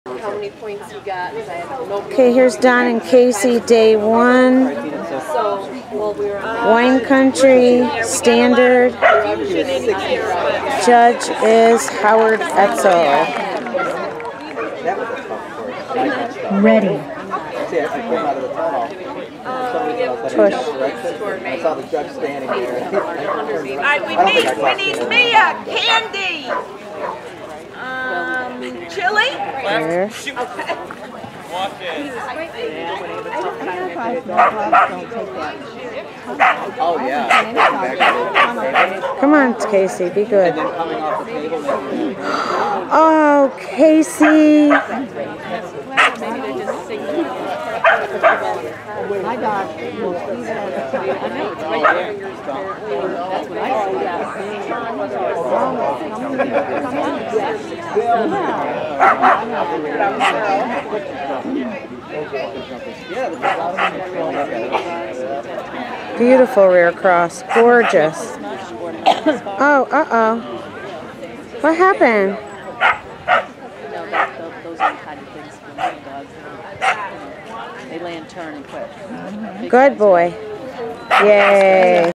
how many points you got. Okay, here's Don and Kasey, day 1. Wine Country, Standard. Judge is Howard Etzel. Ready. Push. I we need Mia, Candy, Chili. Here. Okay. Oh yeah. Come on, Kasey, be good. Oh, Kasey. My dog will see that all the time. I know, it's right there. That's what I Oh, beautiful rear cross. Gorgeous. Oh, uh-oh. What happened? Those are the kind of things for dogs. They land, turn, and quit. Good boy. Yay.